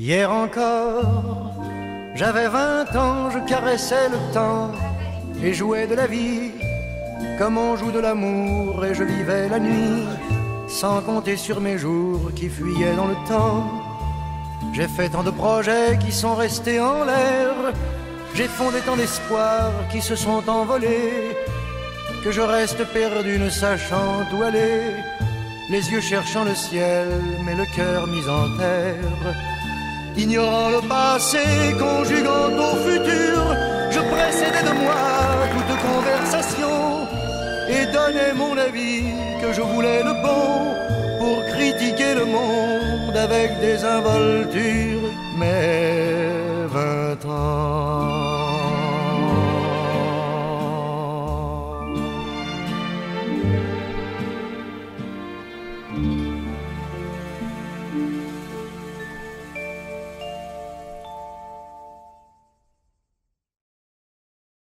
Hier encore, j'avais 20 ans, je caressais le temps et jouais de la vie comme on joue de l'amour, et je vivais la nuit sans compter sur mes jours qui fuyaient dans le temps. J'ai fait tant de projets qui sont restés en l'air, j'ai fondé tant d'espoirs qui se sont envolés, que je reste perdu ne sachant où aller, les yeux cherchant le ciel mais le cœur mis en terre. Ignorant le passé, conjuguant au futur, je précédais de moi toute conversation et donnais mon avis que je voulais le bon pour critiquer le monde avec désinvolture. Mais 20 ans